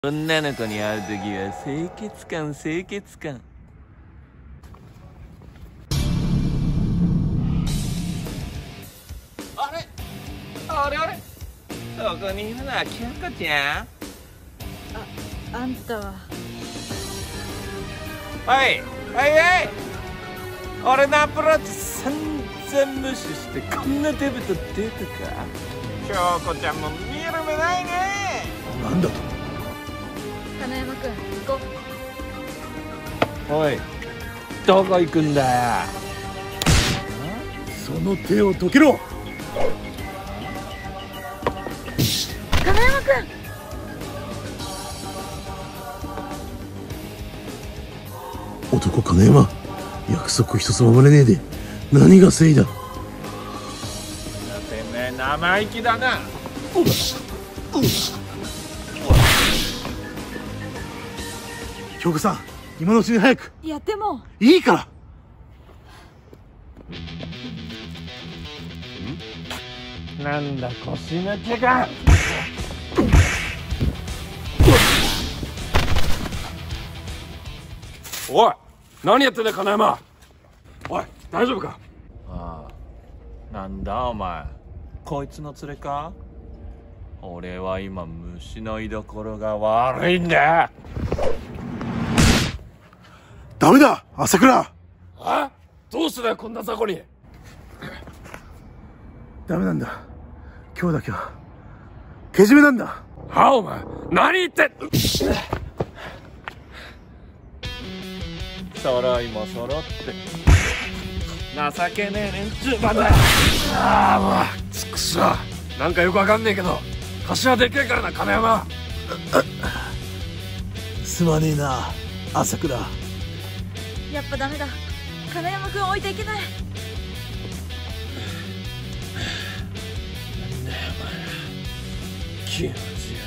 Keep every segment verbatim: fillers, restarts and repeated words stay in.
女の子に会う時は清潔感清潔感。あれあれあれ、どこにいるのは京子ちゃん。 あ、あんたは。 はいはいはい、俺のアプローチ散々無視してこんなデブとデートか。京子ちゃんも見る目ないね。 なんだと。 金山君、行こおい、どこ行くんだよ。 その手をどけろ。 金山君。 男金山、約束一つ守れねえで何が正義だ。 てめえ生意気だな。 京子さん、今のうちに早く。 いやでもいいから。 なんだ腰抜けか。 おい、何やってんだ金山。おい、大丈夫か。 ああ、なんだお前、こいつの連れか。俺は今虫の居所が悪いんだ。 ダメだ朝倉。 あ、どうしてだよこんな雑魚に。 ダメなんだ、今日だけはけじめなんだ。 はあ、お前何言ってん。 揃いも揃って情けねえ連中ばだ。 ああ、もうちくしょう。なんかよくわかんねえけど頭でけえからな金山。 すまねえな朝倉。 やっぱダメだ。金山君置いていけない。 なんだよお前ら、気持ち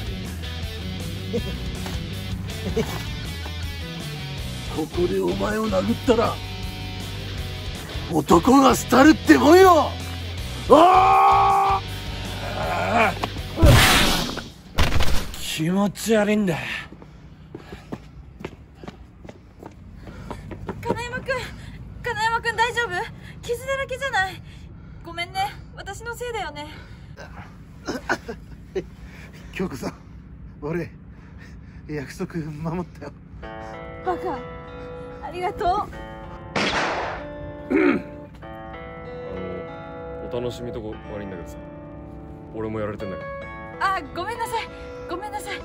悪い。 ここでお前を殴ったら男が廃るってもんよ。ああ、 気持ち悪いんだ。 金山君、金山君大丈夫？傷だらけじゃない。ごめんね、私のせいだよね。 京子さん、俺約束守ったよ。 バカ、ありがとう。 あの、お楽しみとこ悪いんだけどさ、俺もやられてんだけど。 あ、ごめんなさい、ごめんなさ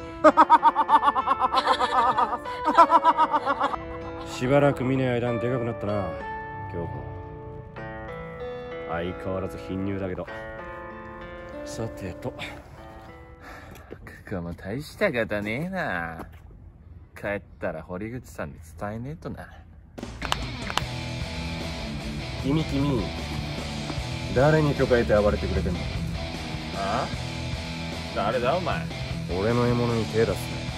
い。 しばらく見ねえ間にでかくなったな京子。相変わらず貧乳だけど。さてと、 ここも大した方ねえな。帰ったら堀口さんに伝えねえとな。 君君誰に許可得て暴れてくれてんの。 ああ、誰だお前。 俺の獲物に手出すね。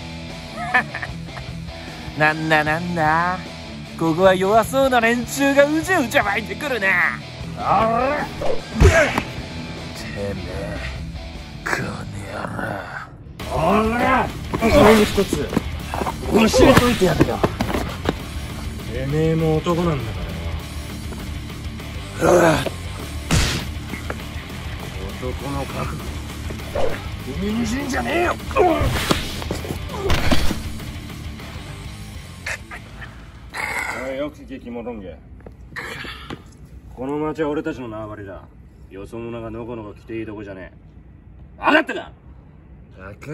なんだなんだ、ここは弱そうな連中がうじゃうじゃ湧いてくるな。あら、てめえこの野郎。 おら、それに一つ教えといてやるよ。てめえも男なんだからよ。男の覚悟君に死んじゃねえよ。おい、よく聞けキモロンゲ。この町は俺たちの縄張りだ。よそ者がのこのこ来ていいとこじゃねえ。分かったか。 分かった。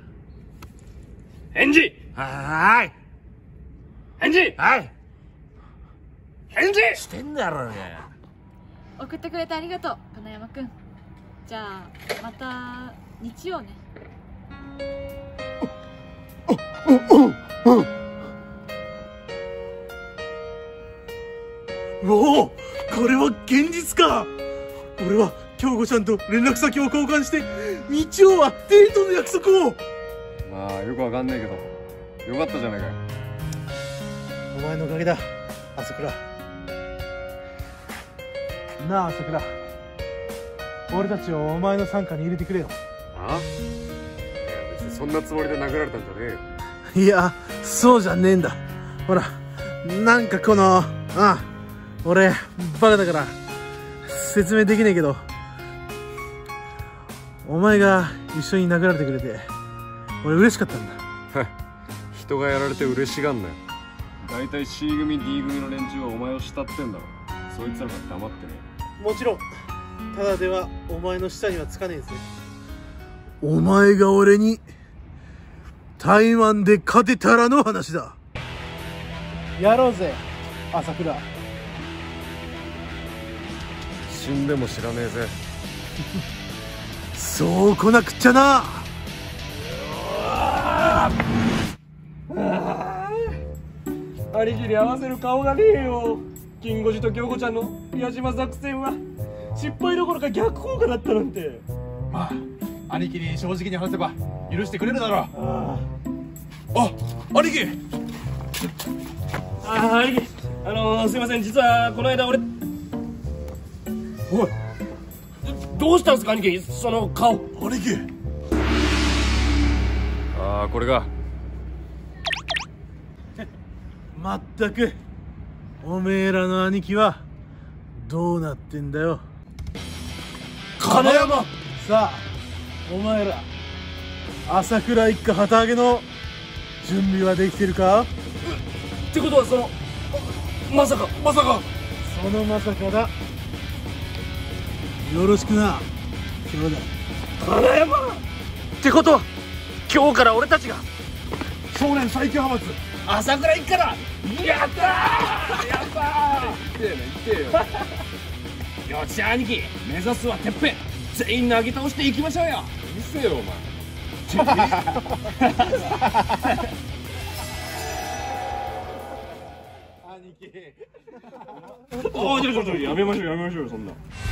返事。 はーい。 返事。 はい返事してんだろうが。 送ってくれてありがとう、金山君。じゃあまた日曜ね。 おお、これは現実か。俺は京子ちゃんと連絡先を交換して日曜はデートの約束を。 まあよくわかんねえけどよかったじゃねえかよ。 お前のおかげだ朝倉。なあ朝倉、俺たちをお前の傘下に入れてくれよ。 あ？いや別にそんなつもりで殴られたんじゃねえよ。 いや、そうじゃねえんだ。ほら、なんかこの、ああ、俺、バカだから、説明できねえけど、お前が一緒に殴られてくれて、俺嬉しかったんだ。 人がやられて嬉しがんなよ。だいたい C 組 D 組の連中はお前を慕ってんだろ。そいつらが黙ってね。 もちろん、ただではお前の下にはつかねえぜ。お前が俺に、台湾で勝てたらの話だ。やろうぜ、朝倉。 死んでも知らねえぜ。 そう来なくっちゃな。 兄貴に合わせる顔がねえよ。金吾寺と京子ちゃんの矢島作戦は失敗どころか逆効果だったなんて。 まあ、兄貴に正直に話せば許してくれるだろう。 ああ、兄貴。 あ、兄貴、あのー、すいません、実はこの間俺。おい、どうしたんですか兄貴、その顔。 兄貴。 ああ、これが。 まったく、おめえらの兄貴はどうなってんだよ。 金山。 さあ、お前ら朝倉一家旗揚げの準備はできてるか？ ってことはその、まさかまさかそのまさかだ。よろしくな、兄弟。 金山ってことは今日から俺たちが少年最強派閥朝倉一家だ。やったーやったー。言ってえな言ってえよ。よっしゃ兄貴、目指すはてっぺん。全員投げ倒していきましょうよ。うるせえよお前。 兄貴。 ああ、ちょちょちょ、やめましょうやめましょうよ、そんな。